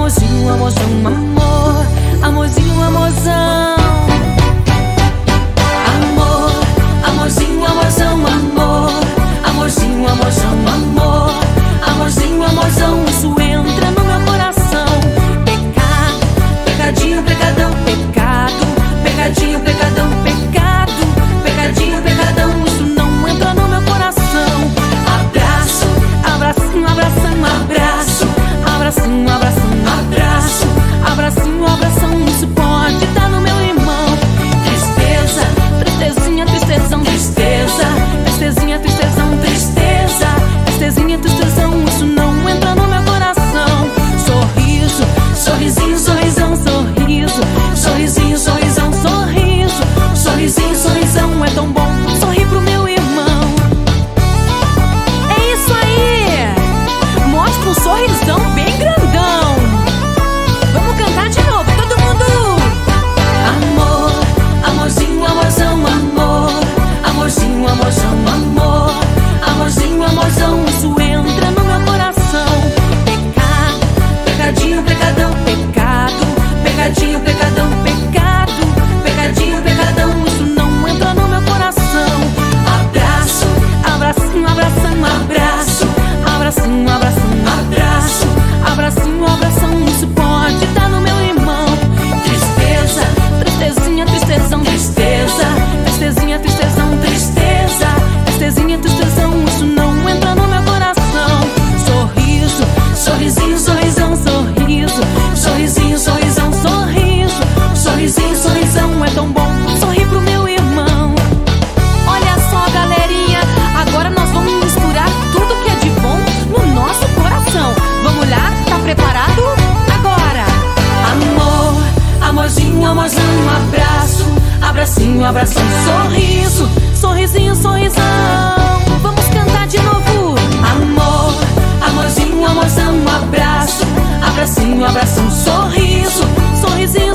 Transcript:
Amorzinho, amorzão, amor. Amorzinho, amorzão. Amor, amorzinho, amorzão, amor. Amorzinho, amorzão, amor. Amorzinho, amorzão, isso entra no meu coração. Pecado, pecadinho, pecadão, pecado. Pecadinho, pecadão, pecado. Pecadinho, pecadão, isso não entra no meu coração. Abraço, abracinho, abração, abraço. Abracinho, abração, abraço. Abracinho, abração, isso pode dar no meu irmão. Tristeza, tristezinha, tristezão, tristeza. Tristezinha, tristezão, tristeza. Tristezinha, tristezão, isso não entra no meu coração. Sorriso, sorrisinho, sorrisão, sorriso. Sorrisinho, sorrisão, sorriso. Sorrisinho, sorrisão, é tão bom sorrir pro meu irmão. É isso aí! Mostra um sorrisão bem grandão. Vamos cantar de novo, todo mundo! Amor, amorzinho, amorzão, amor. Amorzinho, amorzão, amor. Amorzinho, amorzão, isso entra no meu coração. Pecado, pecadinho, pecadão, pecado. Pecadinho, pecadão, pecado. Pecadinho, pecadão, isso não entra no meu coração. Abraço, abracinho, abração, abraço. Abracinho, abração, abraço. Abracinho, abração, isso pode dar no meu irmão. Tristeza, tristezinha, tristezão, tristeza. Tristezinha, tristezão, tristeza. Tristezinha, tristezão, isso não entra no meu coração. Sorriso, sorrisinho, sorrisão, sorriso. Sorrisinho, sorrisão, sorriso. Sorrisinho, sorrisão, é tão bom sorrir pro meu irmão. Olha só, galerinha, agora nós vamos misturar tudo que é de bom no nosso coração. Vamos lá? Tá preparado? Agora! Amor, amorzinho, amorzão, abraço. Abracinho, abração, sorriso. Sorrisinho, sorrisão. Vamos cantar de novo. Amor, amorzinho, amorzão, abraço. Abracinho, abração, sorriso. Sorrisinho,